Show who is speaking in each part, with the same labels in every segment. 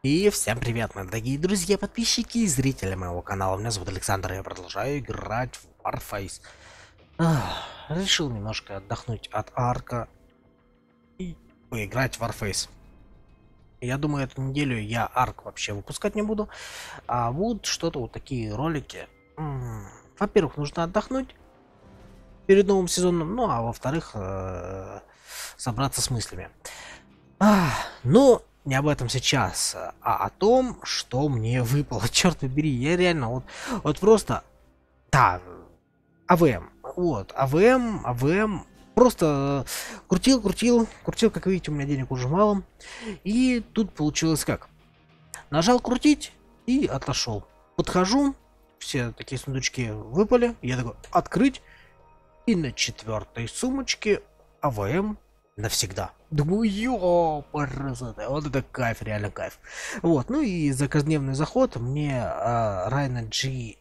Speaker 1: И всем привет, мои дорогие друзья, подписчики и зрители моего канала. Меня зовут Александр, и я продолжаю играть в Warface. Решил немножко отдохнуть от арка и поиграть в Warface. Я думаю, эту неделю я арк вообще выпускать не буду, а будут что-то вот такие ролики. Во-первых, нужно отдохнуть перед новым сезоном, ну а во-вторых, собраться с мыслями. Но не об этом сейчас, а о том, что мне выпало. Черт побери, я реально вот просто, да, АВМ, вот, АВМ, просто крутил, как видите, у меня денег уже мало, и тут получилось как? Нажал крутить и отошел. Подхожу, все такие сундучки выпали, я такой, открыть, и на четвертой сумочке АВМ навсегда. Думаю, ёпарасоте, вот это кайф, реально кайф. Вот, ну и за каждодневный заход мне Райна G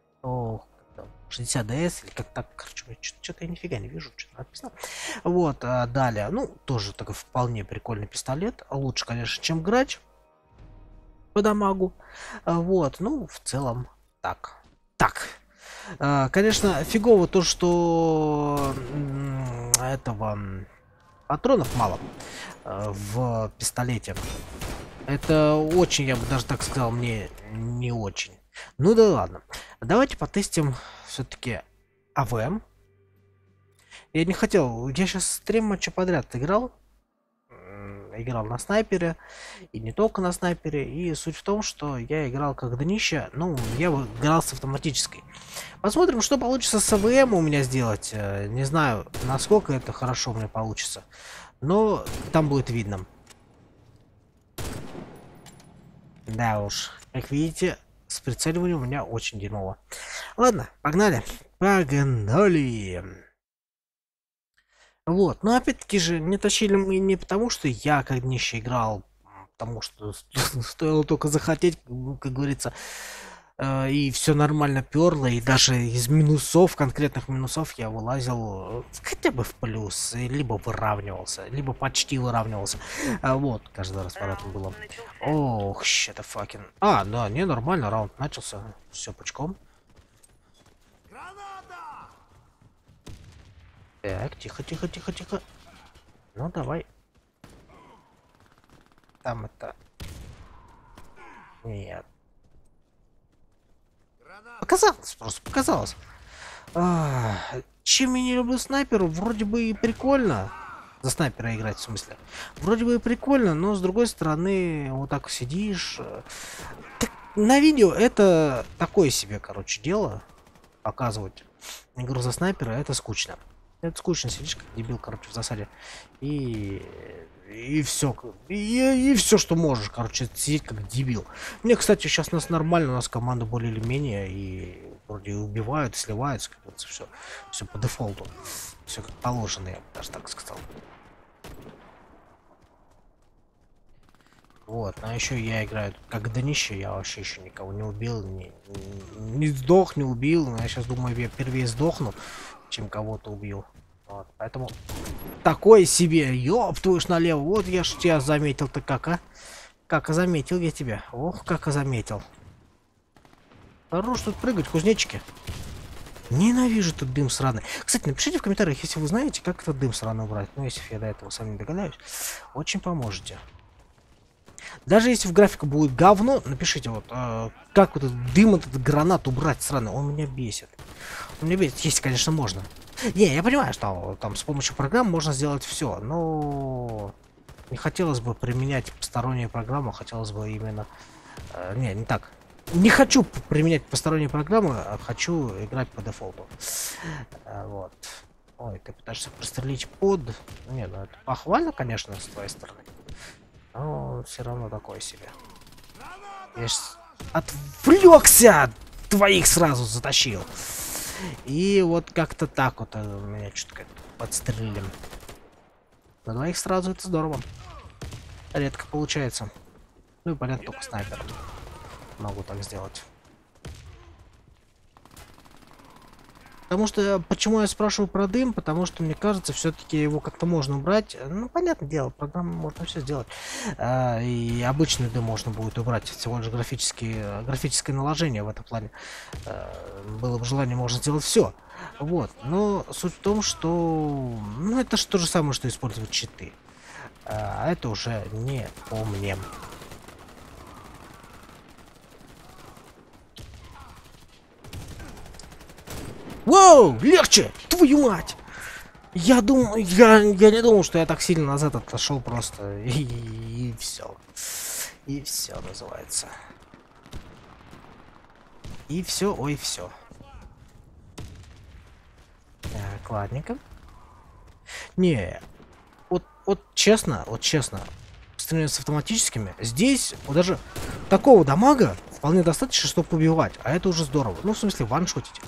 Speaker 1: 60 DS, или как так, короче, что-то я нифига не вижу, что написано. Вот, далее, ну, тоже такой вполне прикольный пистолет. Лучше, конечно, чем грач по дамагу. Вот, ну, в целом, так. Конечно, фигово то, что этого патронов мало в пистолете. Это очень, я бы даже так сказал, мне не очень. Ну да ладно. Давайте потестим все-таки АВМ. Я не хотел, я сейчас 3 матча подряд играл. Играл на снайпере, и не только на снайпере. И суть в том, что я играл как днище, ну, я играл с автоматической. Посмотрим, что получится с АВМ у меня сделать. Не знаю, насколько это хорошо у меня получится, но там будет видно. Да уж, как видите, с прицеливанием у меня очень дерьмово. Ладно, погнали. Вот, но опять-таки же не тащили мы не потому, что я как днище играл, потому что стоило только захотеть, как говорится, и все нормально перло, и даже из минусов, конкретных минусов я вылазил хотя бы в плюс, либо выравнивался, либо почти выравнивался. Вот, каждый раз по-разному было. Ох, это факин. Да, не, нормально, раунд начался, все пучком. Так, тихо. Ну, давай. Там это... Нет. Показалось. Чем я не люблю снайперу, вроде бы и прикольно. За снайпера играть, в смысле. Вроде бы и прикольно, но с другой стороны, вот так сидишь. Так, на видео это такое себе, короче, дело. Показывать игру за снайпера, это скучно. Это скучно, сидишь как дебил, короче, в засаде. И все. И все, что можешь, короче, сидеть как дебил. Мне, кстати, сейчас у нас нормально, у нас команда более или менее, и вроде убивают, сливаются, как говорится, все по дефолту. Все как положено, я бы даже так сказал. Вот, а еще я играю как днище, я вообще еще никого не убил, не сдох, не убил. Но я сейчас думаю, я первее сдохну, чем кого-то убил. Вот, поэтому такое себе, ёб твою ж налево. Вот я ж тебя заметил-то как, а? Как заметил я тебя. Ох, как заметил. Хорош тут прыгать, кузнечики. Ненавижу этот дым сраный. Кстати, напишите в комментариях, если вы знаете, как этот дым сраный убрать. Ну, если я до этого сам не догадаюсь, очень поможете. Даже если в графику будет говно, напишите вот, как вот этот дым, этот гранат убрать сраный. Он меня бесит. Он меня бесит, если, конечно, можно. Не, я понимаю, что там с помощью программ можно сделать все, но не хотелось бы применять посторонние программы, хотелось бы именно... не так. Не хочу применять посторонние программы, а хочу играть по дефолту. Вот. Ой, ты пытаешься прострелить под... Не, ну это похвально, конечно, с твоей стороны. Но все равно такое себе. Я ж отвлекся! Двоих сразу затащил. И вот как-то так вот меня что-то подстрелили. На двоих сразу это здорово. Редко получается. Ну и понятно, только снайпер могу так сделать. Потому что, почему я спрашиваю про дым? Потому что, мне кажется, все-таки его как-то можно убрать. Ну, понятное дело, программа можно все сделать. И обычный дым можно будет убрать. Всего лишь графическое наложение в этом плане. Было бы желание, можно сделать все. Вот. Но суть в том, что... Ну, это же то же самое, что использовать читы. А это уже не по мне. Воу, легче! Твою мать! Я думаю, я не думал, что я так сильно назад отошел просто. И все. И все называется. И все, ой, все. Так, ладненько. Не, вот честно, по сравнению с автоматическими, здесь вот даже такого дамага вполне достаточно, чтобы убивать. А это уже здорово. Ну, в смысле, ваншотить.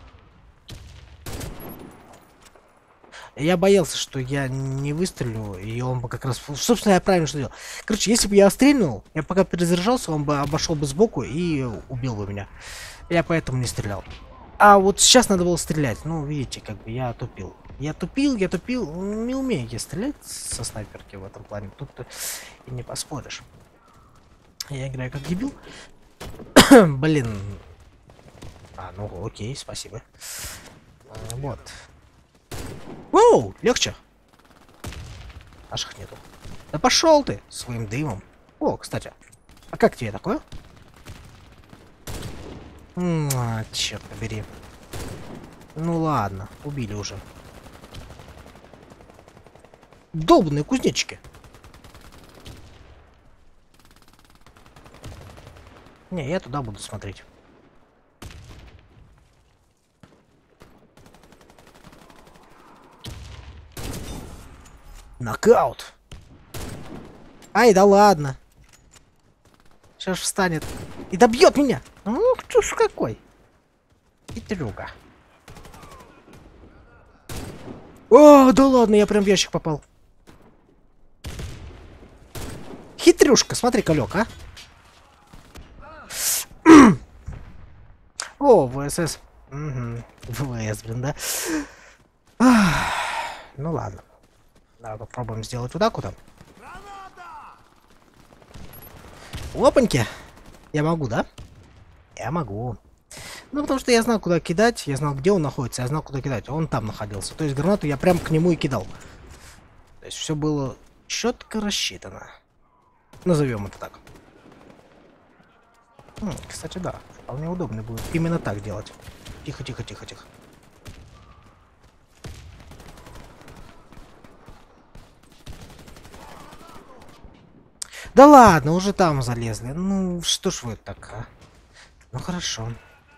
Speaker 1: Я боялся, что я не выстрелю, и он бы как раз... Собственно, я правильно что делал. Короче, если бы я стрельнул, я пока перезаряжался, он бы обошел бы сбоку и убил бы меня. Я поэтому не стрелял. А вот сейчас надо было стрелять. Ну, видите, как бы я тупил. Я тупил. Не умею я стрелять со снайперки в этом плане. Тут и не поспоришь. Я играю как дебил. Блин. Ну окей, спасибо. Вот. Воу, легче. Наших нету. Да пошел ты своим дымом. О, кстати. А как тебе такое? Черт побери. Ну ладно, убили уже. Долбаные кузнечики. Не, я туда буду смотреть. Нокаут. Ай, да ладно. Сейчас встанет и добьет меня. Ух ты ж какой. Хитрюга. О, да ладно, я прям в ящик попал. Хитрюшка, смотри, колек, а. О, ВСС. Угу. ВС, блин, да. Ну ладно. Давай попробуем сделать вот так вот. Опаньки. Я могу, да? Я могу. Ну, потому что я знал, куда кидать, я знал, где он находится, я знал, куда кидать. Он там находился. То есть гранату я прям к нему и кидал. То есть все было четко рассчитано. Назовем это так. Кстати, да. Вполне удобно будет именно так делать. Тихо, тихо, тихо, тихо. Да ладно, уже там залезли. Ну, что ж вы так, а? Ну, хорошо.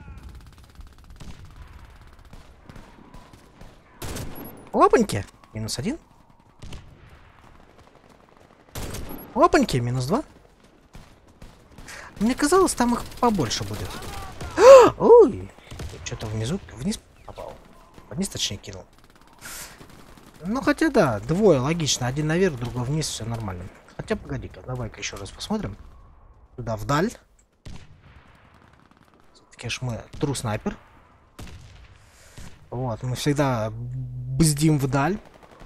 Speaker 1: Опаньки. -1. Опаньки, -2. Мне казалось, там их побольше будет. Ой! Что-то вниз попал. Вниз, точнее, кинул. Ну, хотя да, двое, логично. Один наверх, другой вниз, все нормально. Хотя, погоди-ка, давай-ка еще раз посмотрим. Туда, вдаль. Все-таки ж мы true снайпер. Вот, мы всегда бздим вдаль.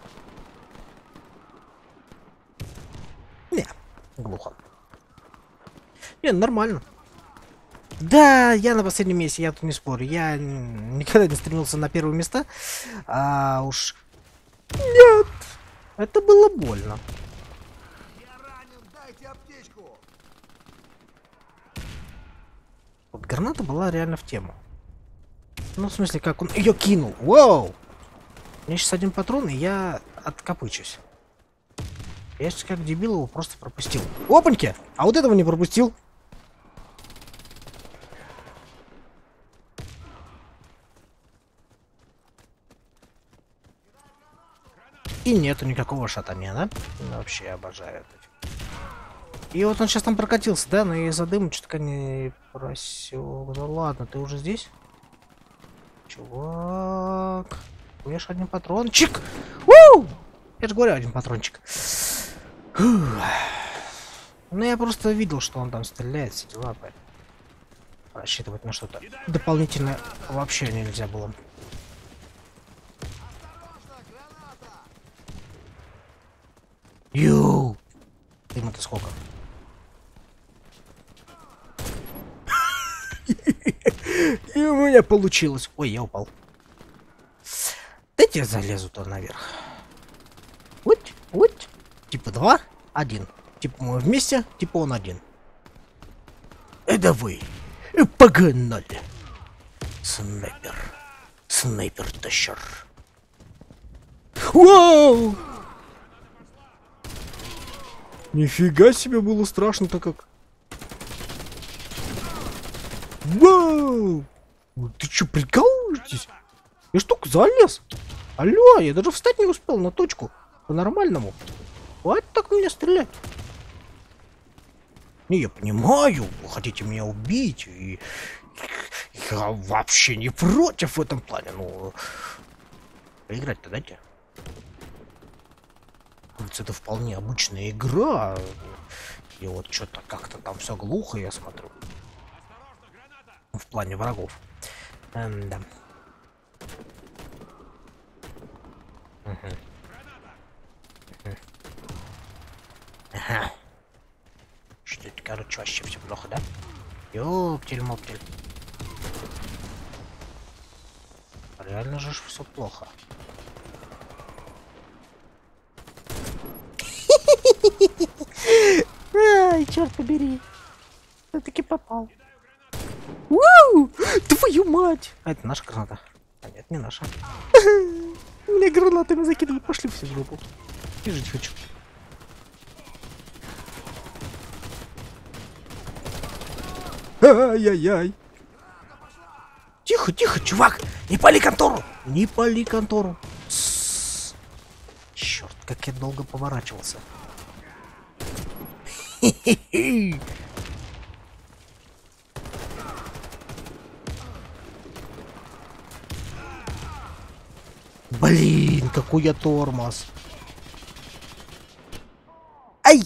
Speaker 1: Не, глухо. Не, нормально. Да, я на последнем месте, я тут не спорю. Я никогда не стремился на первые места. А уж... Нет! Это было больно.
Speaker 2: Я ранен, дайте аптечку.
Speaker 1: Вот граната была реально в тему. Ну, в смысле, как он ее кинул. Вау! У меня сейчас один патрон, и я откопычусь. Я сейчас как дебил его просто пропустил. Опаньки! А вот этого не пропустил. И нету никакого шатомена. Вообще обожаю это. И вот он сейчас там прокатился, да? Но из-за дыма что-то не просек. Да ладно, ты уже здесь? Чувак. У меня же один патрончик. У! Я же говорю, один патрончик. Фух. Ну, я просто видел, что он там стреляет, все дела, поэтому рассчитывать на что-то дополнительное вообще нельзя было. Ю! Дыма-то сколько? И у меня получилось. Ой, я упал. Дайте я залезу туда наверх. Вот, вот. Типа 2, 1. Типа мы вместе, типа он один. Это вы. Погнали. Снайпер. Снайпер-тащер. Вау! Нифига себе было страшно-то как. Вау! Ты чё, прикалываетесь? Я ж только залез. Алло, я даже встать не успел на точку. По-нормальному. Хватит так меня стрелять. Не, я понимаю, вы хотите меня убить. И я вообще не против в этом плане. Ну, поиграть-то дайте. Это вполне обычная игра. И вот что-то как-то там все глухо, я смотрю. В плане врагов. Да. Ага. Что это, короче, вообще все плохо, да? Ёптель-моптель. Реально же все плохо. Ай, черт побери. Ты-таки попал. Уу! Твою мать! А это наша граната? А нет, не наша. Мне гранатами закинули. Пошли все в жопу. И жить хочу. Ай-яй-яй. Тихо, тихо, чувак. Не пали контору. Не пали контору. Черт, как я долго поворачивался. Блин, какой я тормоз. Ай!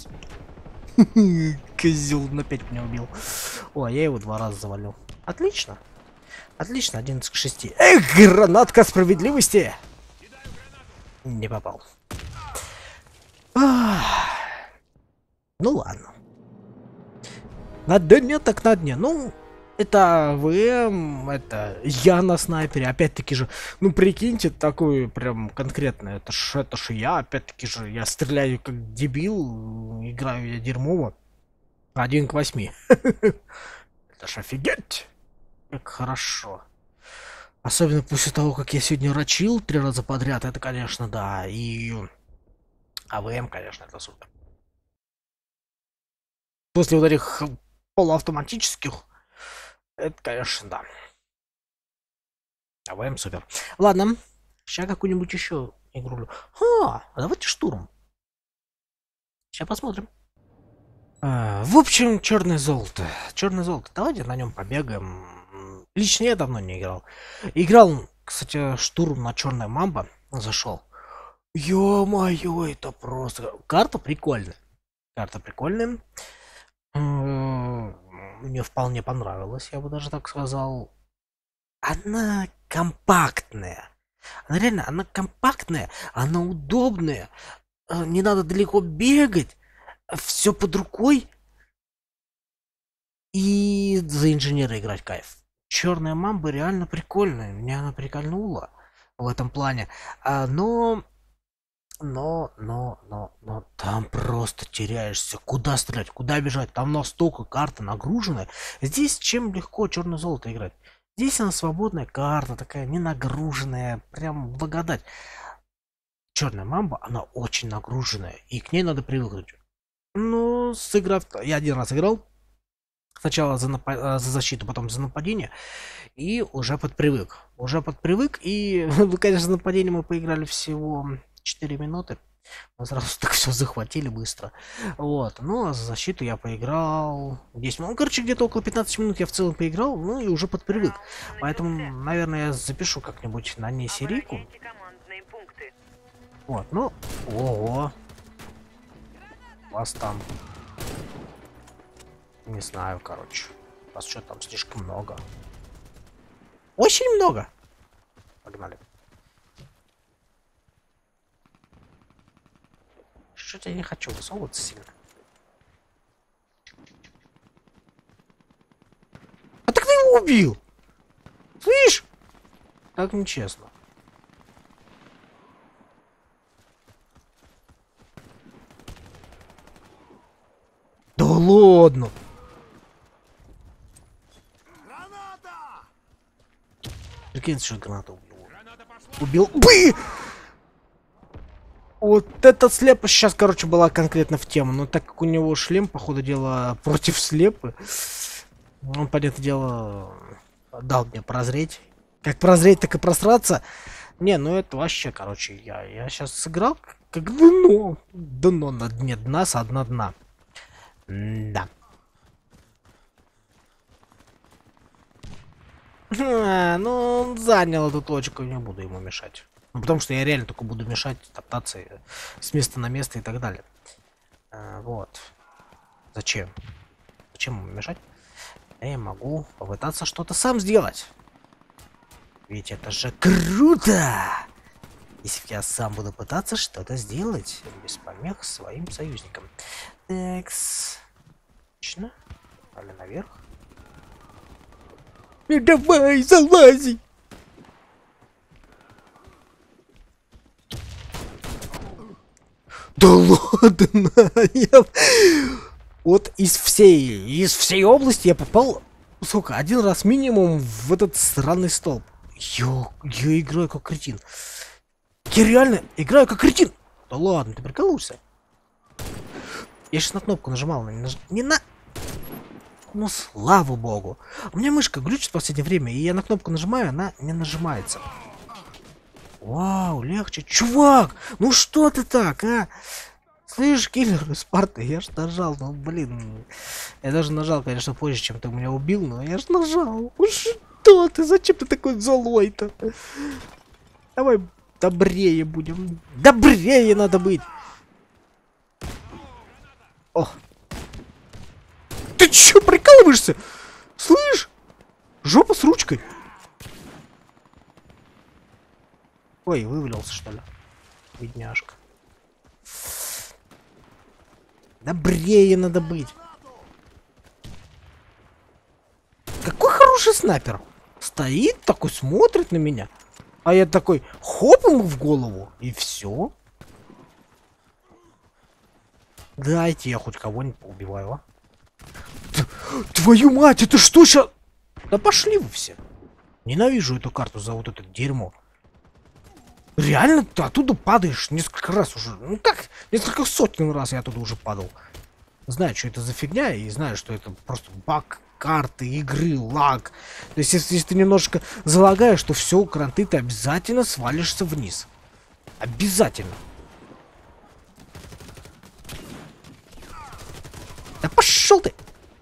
Speaker 1: Козел опять меня убил. О, я его 2 раза завалил. Отлично. Отлично, 11 к 6. Эх, гранатка справедливости! Не попал. Ну ладно. На дне так на дне. Ну, это ВМ, это я на снайпере. Опять-таки же, ну прикиньте, такой прям конкретно. Это ж я, опять-таки же, я стреляю как дебил, играю я дерьмово. 1 к 8. Это ж офигеть! Как хорошо. Особенно после того, как я сегодня рачил 3 раза подряд, это, конечно, да. И АВМ, конечно, это супер. После вот этих полуавтоматических, это, конечно, да. АВМ супер. Ладно, сейчас какую-нибудь еще игру. Давайте штурм. Сейчас посмотрим. В общем, черное золото. Черное золото. Давайте на нем побегаем. Лично я давно не играл. Играл, кстати, штурм на черная мамба. Зашел. Ё-моё, это просто. Карта прикольная. Карта прикольная. Мне вполне понравилось, я бы даже так сказал. Она компактная. Она реально, она компактная, она удобная. Не надо далеко бегать. Все под рукой. И за инженера играть кайф. Черная мамба реально прикольная. Меня она прикольнула в этом плане. Но там просто теряешься. Куда стрелять, куда бежать? Там настолько карта нагруженная. Здесь чем легко черное золото играть. Здесь она свободная карта, такая не нагруженная. Прям благодать. Черная мамба, она очень нагруженная. И к ней надо привыкнуть. Ну, сыграв... Я 1 раз играл. Сначала за защиту, потом за нападение. И уже подпривык. И, конечно, за нападение мы поиграли всего 4 минуты. Мы сразу так все захватили быстро. Вот. Ну, а за защиту я поиграл 10 минут. Ну, короче, где-то около 15 минут я в целом поиграл. Ну, и уже подпривык. Поэтому, наверное, я запишу как-нибудь на ней серийку. Вот, ну, ого. Вас там... Не знаю, короче. Вас что там слишком много. Очень много. Погнали. Что-то я не хочу высовываться сильно. А так ты его убил! Слышь? Так нечестно. Да ладно!
Speaker 2: Граната!
Speaker 1: Прикинь, что гранату убил. Убил. Бы! Вот эта слепа сейчас, короче, была конкретно в тему. Но так как у него шлем, по ходу дела, против слепы, он, понятное дело, дал мне прозреть. Как прозреть, так и просраться. Не, ну это вообще, короче, я сейчас сыграл как дно. Дно на дне дна, со дна дна. Да. Ну, он занял эту точку, не буду ему мешать. Ну, потому что я реально только буду мешать, топтаться с места на место и так далее. Вот. Зачем? Зачем ему мешать? Я могу попытаться что-то сам сделать. Ведь это же круто! Если я сам буду пытаться что-то сделать без помех своим союзникам. Такс. Отлично. Дали наверх. Ну давай, залази! Да ладно! Вот из всей области я попал, сколько, один раз минимум в этот сраный столб. Я играю как кретин. Я реально играю как кретин! Да ладно, ты прикалываешься? Я сейчас на кнопку нажимал, не на... Ну, слава богу. У меня мышка глючит в последнее время, и я на кнопку нажимаю, она не нажимается. Вау, легче. Чувак, ну что ты так, а? Слышь, киллер из Спарты, я ж нажал, ну блин. Я даже нажал, конечно, позже, чем ты меня убил, но я ж нажал. Ну что ты, зачем ты такой злой-то? Давай добрее будем. Добрее надо быть. О. Ты чё, прикалываешься? Слышь? Жопа с ручкой. Ой, вывалился, что ли? Бедняжка. Добрее надо быть. Какой хороший снайпер. Стоит такой, смотрит на меня. А я такой, хоп ему в голову. И все. Дайте я хоть кого-нибудь поубиваю, а? Твою мать, это что сейчас? Да пошли вы все. Ненавижу эту карту за вот это дерьмо. Реально ты оттуда падаешь несколько раз уже. Ну как? Несколько сотен раз я оттуда уже падал. Знаю, что это за фигня, и знаю, что это просто баг карты, игры, лаг. То есть, если ты немножко залагаешь, то все, кранты, ты обязательно свалишься вниз. Обязательно. Да пошел ты!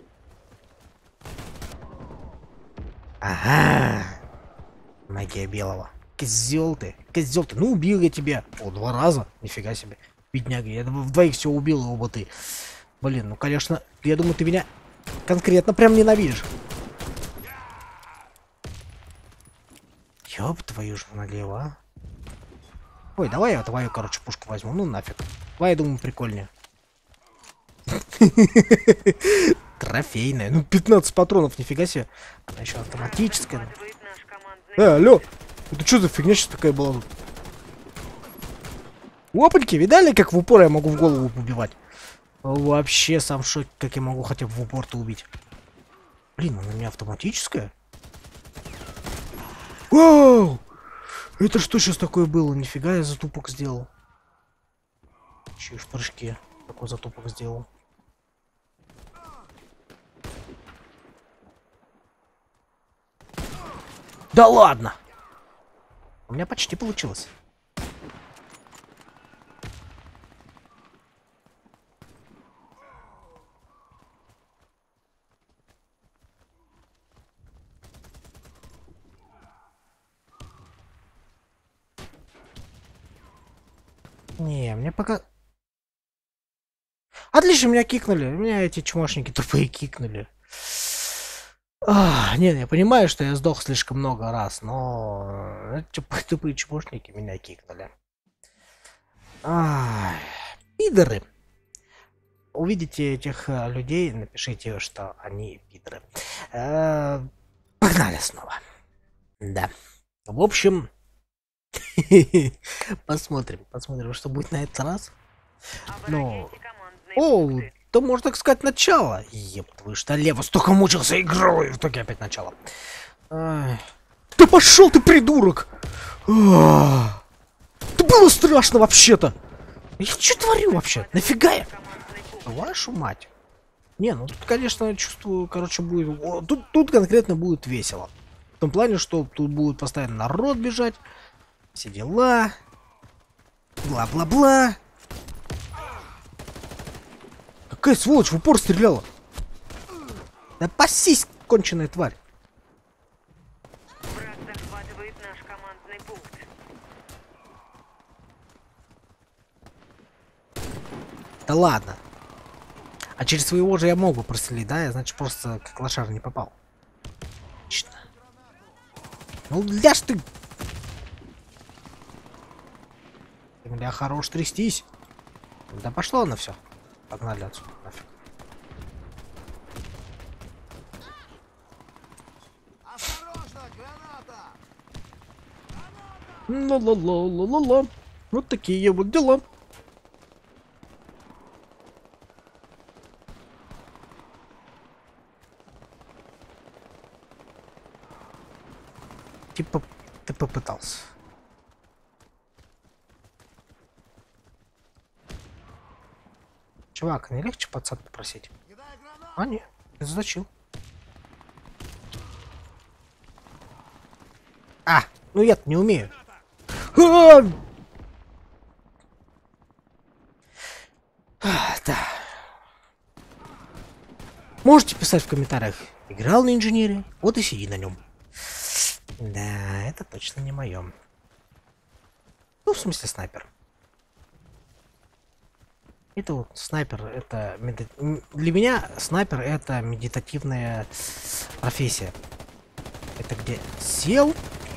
Speaker 1: Ага. Магия белого. Козел ты. Козел ты. Ну, убил я тебя. О, 2 раза. Нифига себе. Бедняга. Я в двоих все убил, оба ты. Блин, ну, конечно, я думаю, ты меня конкретно прям ненавидишь. Ёб твою ж налево, а. Ой, давай я твою, короче, пушку возьму. Ну, нафиг. Давай, я думаю, прикольнее. Трофейная. Ну, 15 патронов, нифига себе. Она еще автоматическая. Алло. Это что за фигня сейчас такая была тут? Опаньки, видали, как в упор я могу в голову убивать? Вообще сам в шоке, как я могу хотя бы в упор-то убить. Блин, она у меня автоматическая? Вау! Это что сейчас такое было? Нифига я затупок сделал. Еще и в прыжке такой затупок сделал. Да ладно! У меня почти получилось. Не, мне пока... Отлично, меня кикнули. Меня эти чмошники тупые кикнули. Не, я понимаю, что я сдох слишком много раз, но тупые чмошники меня кикнули. Ай. Пидоры. Увидите этих людей, напишите, что они пидоры. Погнали снова. Да. В общем, посмотрим, что будет на этот раз. Ну, то можно так сказать начало. Еб твою что, лево столько мучился, играл, и в итоге опять начало. Да пошел ты, придурок! Да было страшно вообще-то! Я что творю вообще? Нафига я? Вашу мать. Не, ну тут, конечно, я чувствую, короче, будет... Тут конкретно будет весело. В том плане, что тут будет постоянно народ бежать. Все дела. Бла-бла-бла. Какая сволочь в упор стреляла. Да пасись, конченая тварь.
Speaker 3: Враг захватывает наш командный пункт.
Speaker 1: Да ладно. А через своего же я могу прострелить, да? Я, значит, просто как лошара не попал. Отлично. Ну, ляж ты! Ты, бля, хорош трястись. Да пошло на все. Погнали отсюда, нафиг.
Speaker 2: Осторожно, граната!
Speaker 1: Ла-ла-ла-ла-ла-ла. Вот такие вот дела. Типа, ты попытался. Чувак, не легче пацан попросить?
Speaker 2: Кидай гранату!
Speaker 1: А, нет, ты заточил. Ну я-то не умею. Да. Можете писать в комментариях, играл на инженере, вот и сиди на нем. Да, это точно не мое. Ну, в смысле, снайпер. Это вот снайпер, это... Для меня снайпер это медитативная профессия. Это где сел...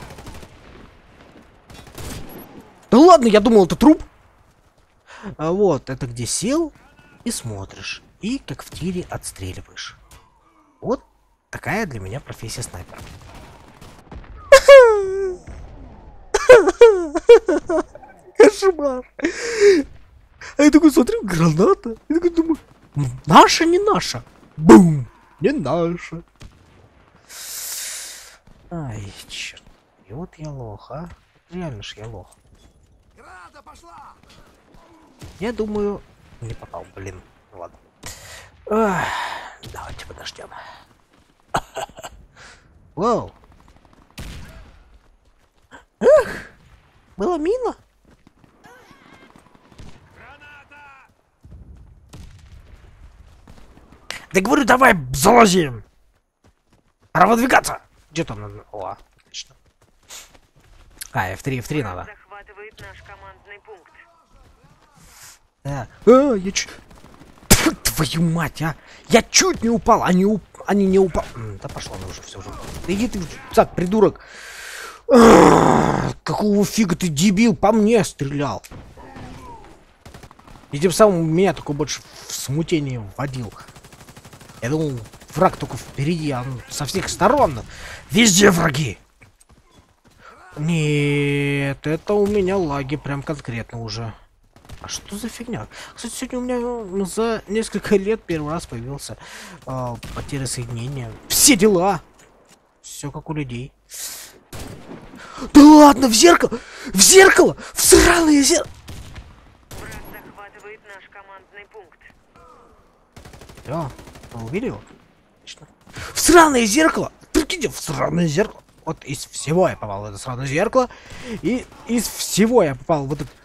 Speaker 1: Да ладно, я думал, это труп. Вот, это где сел и смотришь. И как в тире отстреливаешь. Вот такая для меня профессия снайпера. Кошмар. А я такой смотрю, граната. Я такой думаю, наша, не наша. Бум! Не наша. Ай, черт. И вот я лох, а. Реально ж я лох.
Speaker 2: Граната пошла!
Speaker 1: Я думаю... Не попал, блин. Ну ладно. Ах, давайте подождем. Вау. Эх, было мило. Да говорю, давай залазим. Пора выдвигаться. Где там надо? О, отлично. F3 надо.
Speaker 3: Захватывает наш командный пункт.
Speaker 1: Да. Я чуть... Твою мать, а! Я чуть не упал, они не упали. Да пошла она уже, все уже. Да иди ты, цак, придурок. Какого фига ты, дебил, по мне стрелял. И тем самым меня только больше в смятение вводил. Я думал, враг только впереди, а он со всех сторон. Везде враги. Нет, это у меня лаги прям конкретно уже. А что за фигня? Кстати, сегодня у меня за несколько лет первый раз появился потеря соединения. Все дела. Все как у людей. Да ладно, в зеркало! В зеркало! В сраное зеркало!
Speaker 3: Враг захватывает наш командный пункт.
Speaker 1: Все, вы увидели его? Отлично. В сраное зеркало! Прикиньте, в сраное зеркало! Вот из всего я попал в это сраное зеркало. И из всего я попал в этот...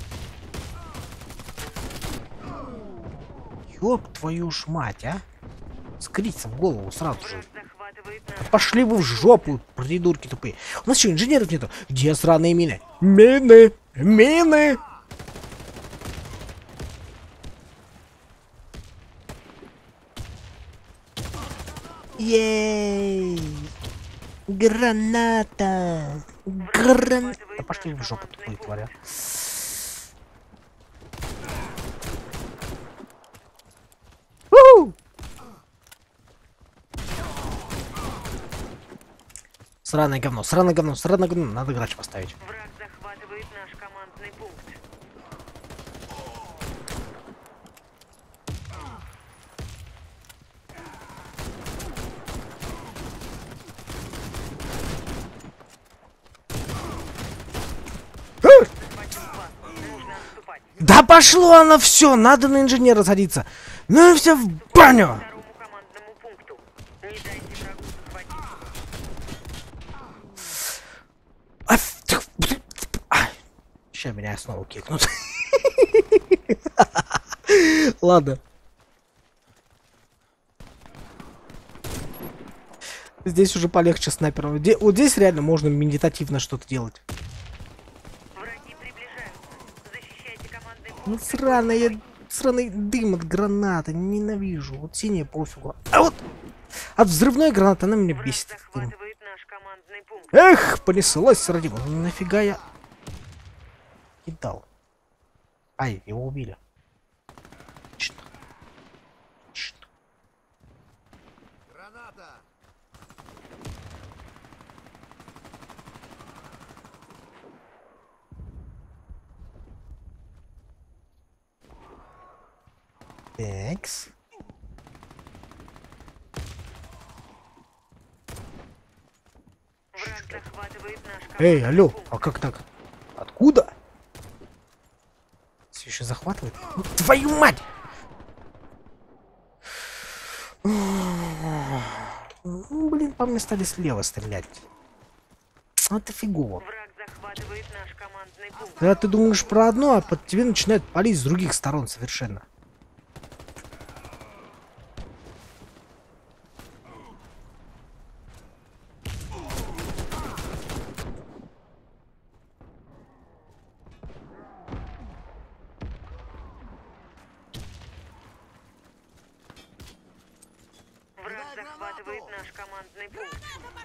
Speaker 1: Ёб твою ж мать, а! Скриться в голову сразу же. Пошли вы в жопу, придурки тупые. У нас что, инженеров нету? Где сраные мины? Мины! Мины! Ей! Граната! Граната! Да пошли в жопу, тупые тваря. Сраное говно, сраное говно, сраное говно. Надо грач поставить.
Speaker 3: Враг захватывает наш командный пункт. Захватил флаг. Нужно отступать.
Speaker 1: Да пошло оно все, надо на инженера садиться. Ну и все в баню.
Speaker 3: Второму командному пункту. Не дайте врагу захватить.
Speaker 1: Сейчас меня снова кикнут. Ладно. Здесь уже полегче снайпером. Вот здесь реально можно медитативно что-то делать.
Speaker 3: Враги приближаются. Защищайте командный пункт.
Speaker 1: Ну сраный дым от гранаты. Ненавижу. Вот синяя пофигу. А вот от взрывной гранаты она меня
Speaker 3: Враг
Speaker 1: бесит.
Speaker 3: захватывает наш командный пункт.
Speaker 1: Эх, понеслась, родимая. Нафига я кидал? Ай, его убили. Отлично. Отлично.
Speaker 2: Граната!
Speaker 1: Такс.
Speaker 3: Враг захватывает наш
Speaker 1: Эй,
Speaker 3: командный
Speaker 1: алло,
Speaker 3: пункт.
Speaker 1: а как так? Откуда? Все еще захватывает? Ну, твою мать! Ну, блин, по мне стали слева стрелять. Это фигово.
Speaker 3: Враг захватывает наш командный пункт.
Speaker 1: Когда ты думаешь про одно, а под тебе начинают палить с других сторон совершенно.
Speaker 3: Враг захватывает наш командный пункт.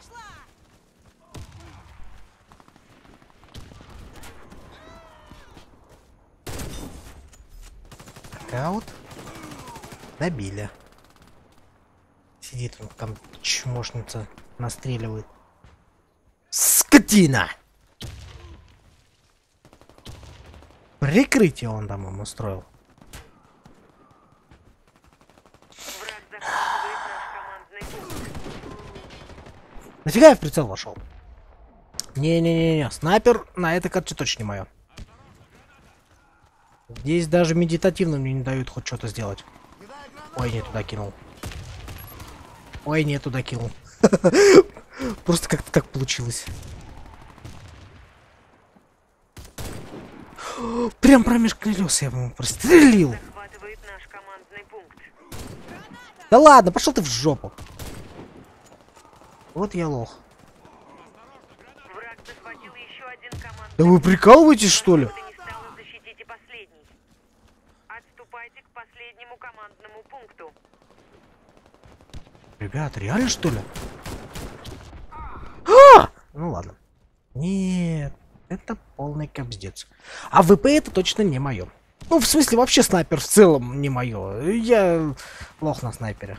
Speaker 1: Аут. Добили. Сидит он там, чмошница, настреливает. Скотина! Прикрытие он там им устроил.
Speaker 3: Враг захватывает наш командный пункт.
Speaker 1: Нафига я в прицел вошел? Не-не-не-не, снайпер на этой карте точно не мое. Здесь даже медитативно мне не дают хоть что-то сделать.
Speaker 2: Кидай гранату!
Speaker 1: Ой, не туда кинул. Ой, не туда кинул. Просто как-то так получилось. Прям промеж колес я ему прострелил.
Speaker 3: Захватывает наш командный пункт.
Speaker 1: Да ладно, пошел ты в жопу. Вот я лох.
Speaker 3: Враг захватил еще один командный
Speaker 1: Да вы прикалываетесь, что ли?
Speaker 3: Бы то ни стало, защитите последний. Отступайте к последнему командному пункту.
Speaker 1: Ребята, реально что ли? А! Ну ладно. Нет, это полный капздец. А ВП это точно не мое. Ну, в смысле, вообще снайпер в целом не мое. Я лох на снайпере.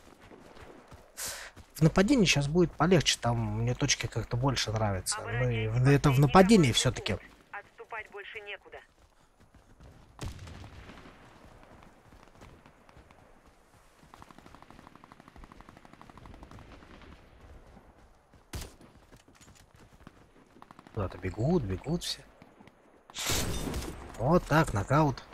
Speaker 1: В нападении сейчас будет полегче, там мне точки как-то больше нравятся. Ну и это в нападении все-таки.
Speaker 3: Отступать больше некуда.
Speaker 1: Куда-то бегут все. Вот так, нокаут.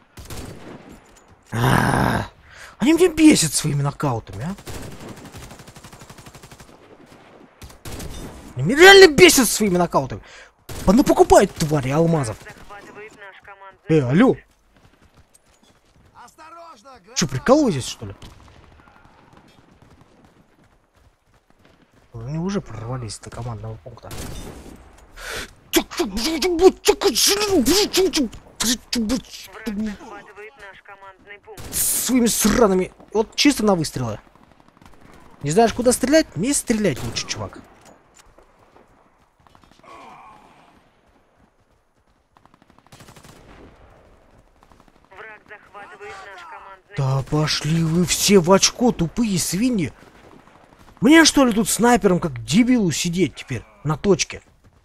Speaker 1: Они меня бесят своими нокаутами, а? Они меня реально бесят своими нокаутами. Ну покупают твари алмазов.
Speaker 3: Захватывает наш командный
Speaker 1: Алло.
Speaker 2: Осторожно! Граната!
Speaker 1: Что, прикалываетесь, что ли? Они уже прорвались до командного пункта.
Speaker 3: Враг захватывает наш командный пункт.
Speaker 1: Своими сраными. Вот чисто на выстрелы. Не знаешь, куда стрелять? Не стрелять лучше, чувак.
Speaker 3: Враг захватывает наш командный
Speaker 1: Да пошли вы все в очко, тупые свиньи. Мне что ли тут снайпером как дебилу сидеть теперь на точке?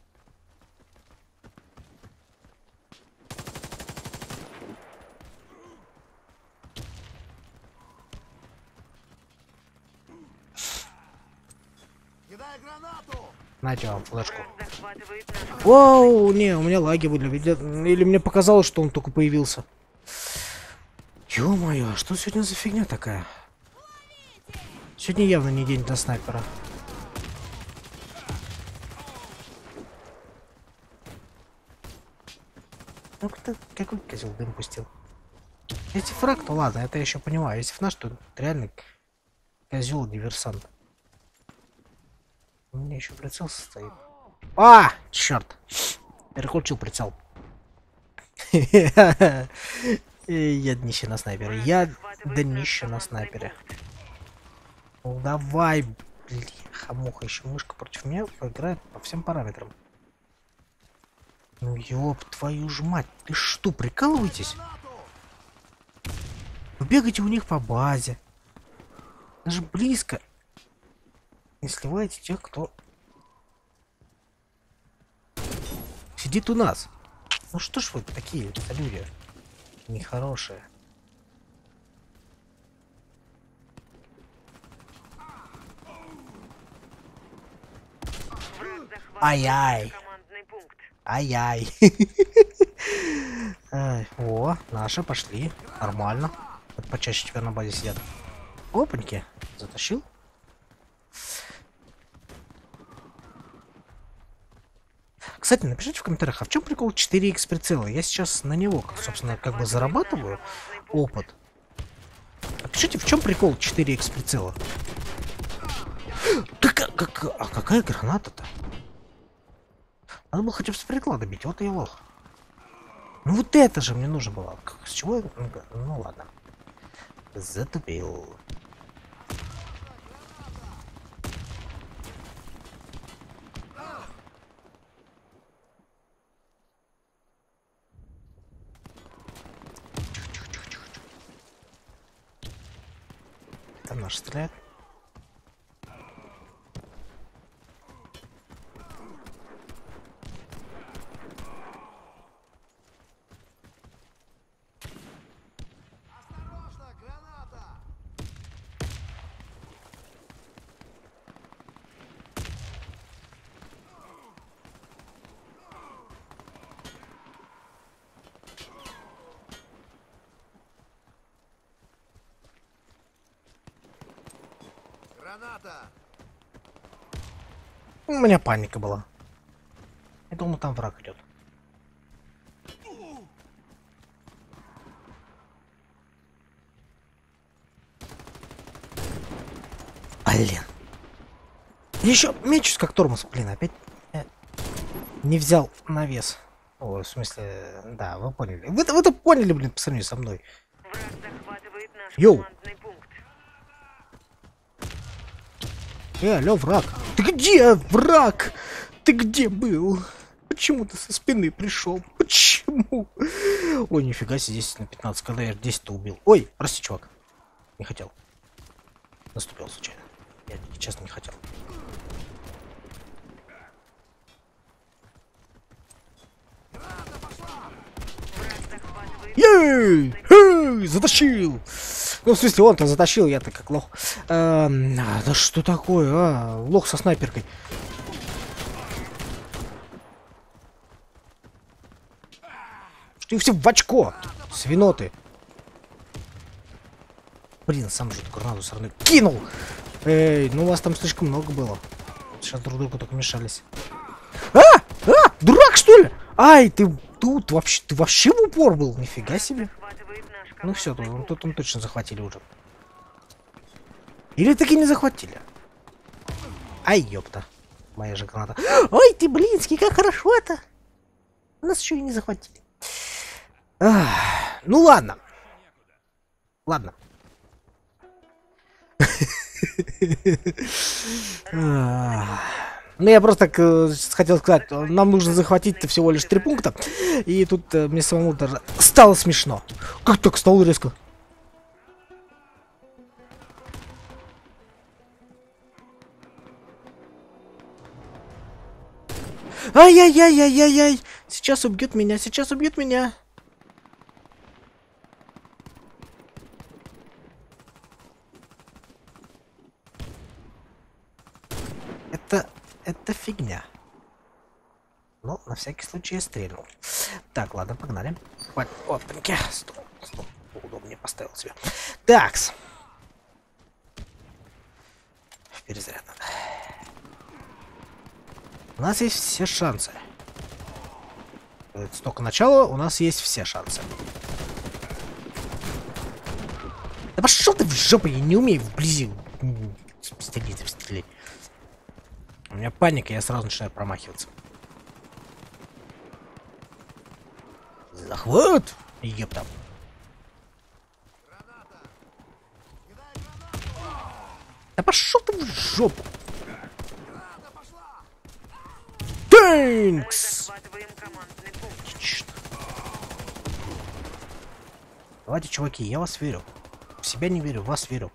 Speaker 2: Кидай гранату!
Speaker 1: Нате вам флешку.
Speaker 3: Враг захватывает наш
Speaker 1: Оу, не, у меня лаги были. Или мне показалось, что он только появился. Ё-моё, что сегодня за фигня такая? Сегодня явно не день для снайпера. Ну кто, какой козел дым пустил? Если фраг, то ладно, это я еще понимаю. Если наш, то реально козел диверсант. У меня еще прицел стоит. А, черт! Переключил прицел. Я днище на снайпере. Я днище на снайпере. Ну давай, бляха-муха, еще мышка против меня играет по всем параметрам. Ну ёб твою ж мать, ты что, прикалываетесь? Вы бегаете у них по базе. Даже близко не сливаете тех, кто сидит у нас. Ну что ж вы такие люди нехорошие.
Speaker 3: Враг захватывает
Speaker 1: Ай-яй.
Speaker 3: командный пункт.
Speaker 1: Ай-яй. Ай, о, наши пошли. Нормально. Вот почаще тебя на базе сидят. Опаньки. Затащил. Кстати, напишите в комментариях, а в чем прикол 4х прицела? Я сейчас на него, собственно, как бы зарабатываю опыт. Напишите, в чем прикол 4х прицела? А какая граната-то? Надо было хотя бы с приклада бить, вот и лох. Ну вот это же мне нужно было. С чего я... Ну ладно. Затупил. Там наш стреляет.
Speaker 2: Осторожно, граната! Граната!
Speaker 1: У меня паника была. Я думал, там враг идет. Блин. Еще мечусь как тормоз, блин, опять не взял навес. О, в смысле, да, вы поняли. Вы-то поняли, блин, по сравнению со мной.
Speaker 3: Враг захватывает наш
Speaker 1: Йоу.
Speaker 3: командный пункт.
Speaker 1: Алло, враг. Ты где, враг? Ты где был? Почему ты со спины пришел? Почему? Ой, нифига себе, здесь на 15, когда я 10-то убил. Ой, прости, чувак. Не хотел. Наступил случайно. Я честно не хотел. Ей! Эй! Затащил! Ну, в смысле, он-то затащил, я-то как лох. Да что такое, а? Лох со снайперкой. Что все в очко? Свиноты. Блин, сам же эту гранату со стороны кинул. Эй, ну вас там слишком много было. Сейчас друг другу только мешались. Дурак, что ли? Ай, ты тут вообще, ты вообще в упор был? Нифига себе.
Speaker 3: Захватывает наш
Speaker 1: Ну все,
Speaker 3: командный пункт.
Speaker 1: тут он точно захватили уже. Или таки не захватили? Ай, ёпта. Моя же граната. Ой, ты, блинский, как хорошо-то. Нас еще и не захватили. Ах, ну ладно. Ладно. Ну, я просто так хотел сказать, нам нужно захватить всего лишь 3 пункта. И тут мне самому даже стало смешно. Как так стало резко? Ай-яй-яй-яй-яй-яй! Сейчас убьют меня, сейчас убьют меня! Это фигня. Ну, на всякий случай я стрельнул. Так, ладно, погнали. Опаньки. Стоп, удобнее поставил себе. Такс. Перезаряд надо. У нас есть все шансы. Это только начало, у нас есть все шансы. Да пошел ты в жопу, я не умею вблизи стрелять. У меня паника, я сразу начинаю промахиваться. Захват! Ёпта. Да пошел ты в жопу!
Speaker 3: Мы
Speaker 1: Тэнкс!
Speaker 3: захватываем командный пункт.
Speaker 1: Отлично. Давайте, чуваки, я вас верю. В себя не верю, в вас верю.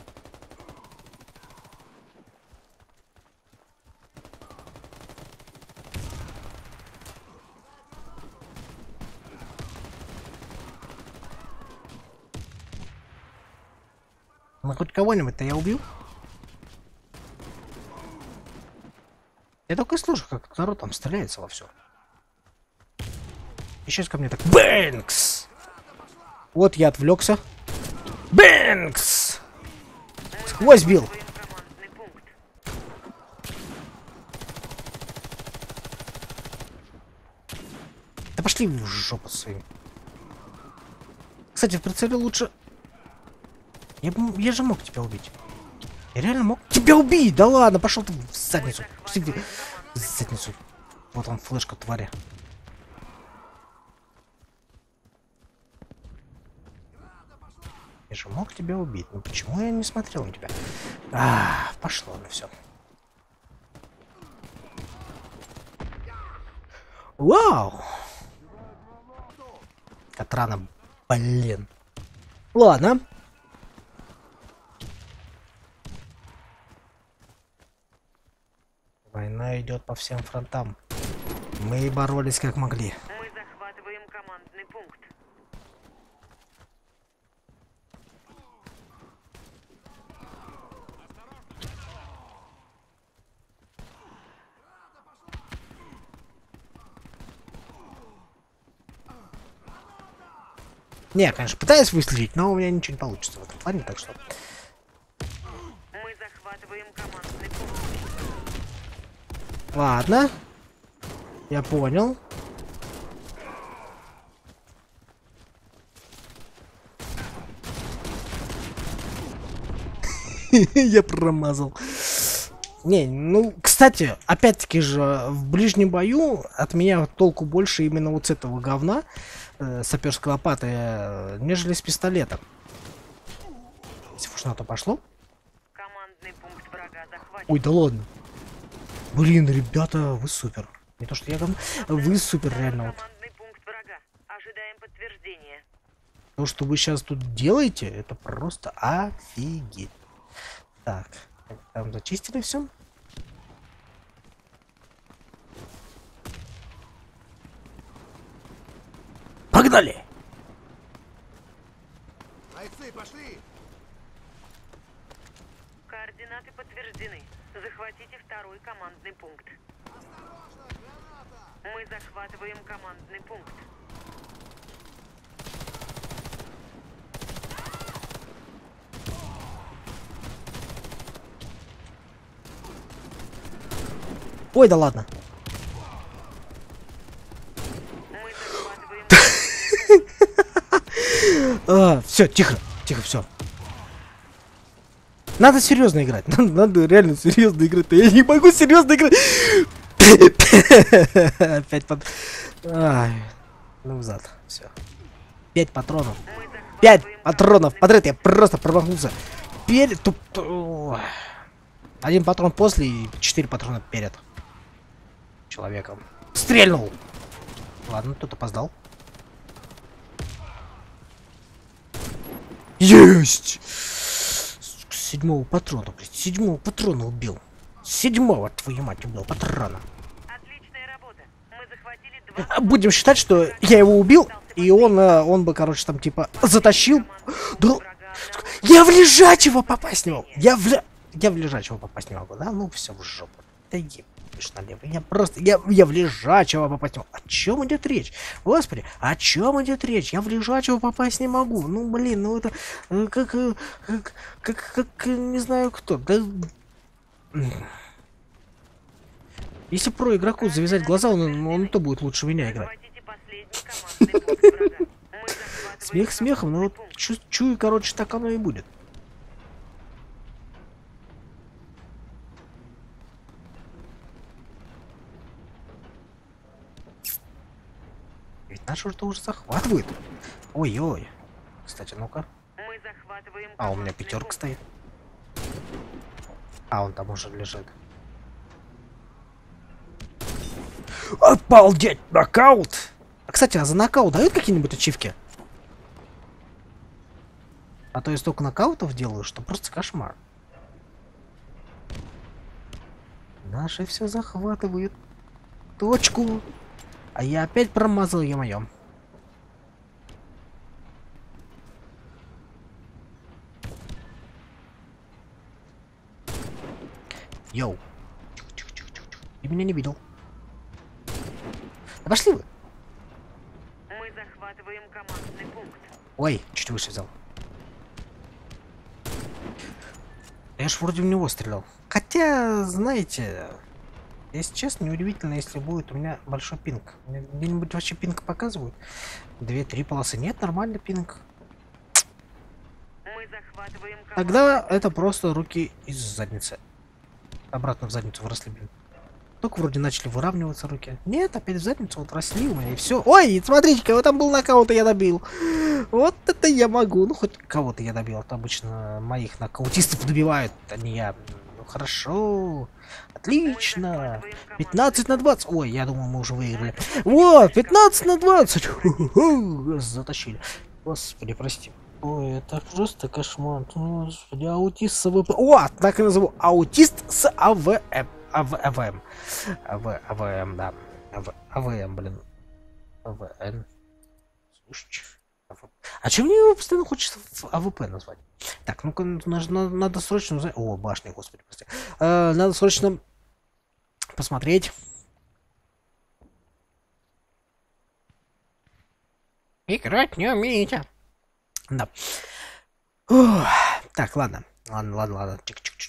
Speaker 1: Ну хоть кого-нибудь-то я убил? Я только и слышу, как народ там стреляется во все. И сейчас ко мне так... Бэнкс! Вот я отвлекся. Бэнкс! Сквозь бил.
Speaker 3: Захватываем командный пункт.
Speaker 1: Да пошли в жопу своим. Кстати, в прицеле лучше... Я же мог тебя убить. Я реально мог тебя убить! Да ладно, пошел ты в задницу. Пошли ты в задницу. Вот он, флешка, тваря. Я же мог тебя убить. Ну почему я не смотрел на тебя? Пошло на все. Вау! Катрана, блин. Ладно. Война идет по всем фронтам. Мы боролись как могли.
Speaker 3: Мы захватываем командный пункт.
Speaker 1: Не, я, конечно, пытаюсь выстрелить, но у меня ничего не получится в этом плане, так что...
Speaker 3: Мы захватываем командный пункт.
Speaker 1: Ладно. Я понял. Я промазал. Не, ну, кстати, опять-таки же, в ближнем бою от меня толку больше именно вот с этого говна, саперской лопаты, нежели с пистолетом. Если уж на то пошло.
Speaker 3: Командный пункт врага захвачен.
Speaker 1: Ой, да ладно. Блин, ребята, вы супер. Не то, что я говно, вы супер, реально. Вот.
Speaker 3: Командный пункт врага. Ожидаем подтверждения.
Speaker 1: То, что вы сейчас тут делаете, это просто офигеть. Так, там зачистили все. Погнали!
Speaker 2: Бойцы, пошли!
Speaker 3: Координаты подтверждены. Захватите второй командный пункт.
Speaker 2: Осторожно, граната!
Speaker 3: Мы захватываем командный пункт.
Speaker 1: Ой, да ладно.
Speaker 3: Мы захватываем
Speaker 1: Все, тихо, тихо, все. Надо серьезно играть. Надо реально серьезно играть. Я не могу серьезно играть. Опять под... Ай, ну взад. Все. 5 патронов. 5 патронов подряд. Я просто промахнулся. Перед... Один патрон после и 4 патрона перед человеком. Стрельнул. Ладно, тут опоздал. Есть! С 7-го патрона, блядь. 7-го патрона убил. 7-го, твою мать, убил патрона.
Speaker 3: Отличная
Speaker 1: Будем считать, что я его убил, и он бы, короче, там, типа, затащил. Да... Я в лежачего попасть не могу. Я в лежачего попасть не могу, да? Ну, все в жопу. Да ебишь налево. Я просто... Я в лежачего попасть не могу. О чем идет речь? Господи, о чем идет речь? Я в лежачего попасть не могу. Ну, блин, ну это... Как не знаю кто. Да... Если про игроку завязать глаза, он то будет лучше меня играть. Смех смехом, но вот чую, короче, так оно и будет. Ведь наши уже захватывают. Ой-ой. Кстати, ну-ка. А, у меня пятерка стоит. А, он там уже лежит. Обалдеть! Нокаут! А, кстати, а за нокаут дают какие-нибудь ачивки? А то я столько нокаутов делаю, что просто кошмар. Наши все захватывают точку. А я опять промазал, ё-моё. Йоу. Ты меня не видел. Да пошли вы.
Speaker 3: Мы захватываем командный пункт.
Speaker 1: Ой, чуть выше взял. Я ж вроде в него стрелял. Хотя, знаете, если честно, неудивительно, если будет у меня большой пинг. Где-нибудь вообще пинг показывают? 2-3 полосы. Нет, нормальный пинг.
Speaker 3: Мы захватываем
Speaker 1: Тогда это просто руки из задницы. Обратно в задницу выросли, блин. Только вроде начали выравниваться руки. Нет, опять в задницу вот росли у меня и все. Ой, смотрите-ка, вот там был нокаут, и я добил. Вот это я могу. Ну, хоть кого-то я добил. Это обычно моих нокаутистов добивают, а не я. Ну, хорошо. Отлично. 15 на 20. Ой, я думал, мы уже выиграли. Вот, 15 на 20. Ху-ху-ху. Затащили. Господи, прости. Ой, это просто кошмар. Господи, аутист с АВП. О, так и назову. Аутист с АВМ. АВМ, да. АВМ, блин. АВН. Слушай. А че мне его постоянно хочется в АВП назвать? Так, ну-ка, надо срочно узнать. О, башня, господи, прости. Надо срочно посмотреть. Играть не умеете. Да. Ух. Так, ладно. Ладно.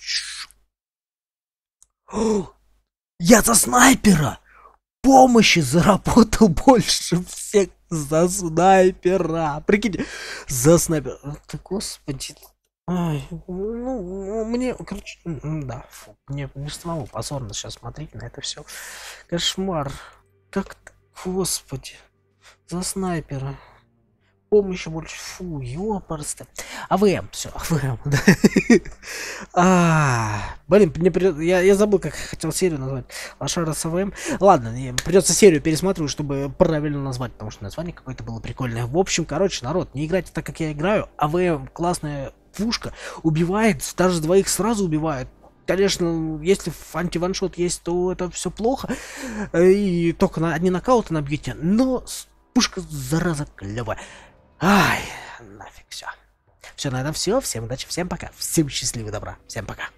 Speaker 1: Я за снайпера! Помощи заработал больше всех за снайпера. Прикиньте, за снайпера. Да, господи. Ай, ну, мне, короче, да, фу, мне самому позорно сейчас смотреть на это все. Кошмар. Как-то, господи, за снайпера. Помощи больше. Фу, ёпарство. АВМ, все, АВМ, да. Блин, я забыл, как хотел серию назвать. Лошара с АВМ. Ладно, придется серию пересматривать, чтобы правильно назвать, потому что название какое-то было прикольное. В общем, короче, народ, не играйте так, как я играю. АВМ классная пушка, убивает, даже двоих сразу убивает. Конечно, если анти-ваншот есть, то это все плохо. И только на одни нокауты набьете. Но пушка, зараза, клевая. Ай, нафиг, все. Все, на этом все. Всем удачи, всем пока. Всем счастливого добра. Всем пока.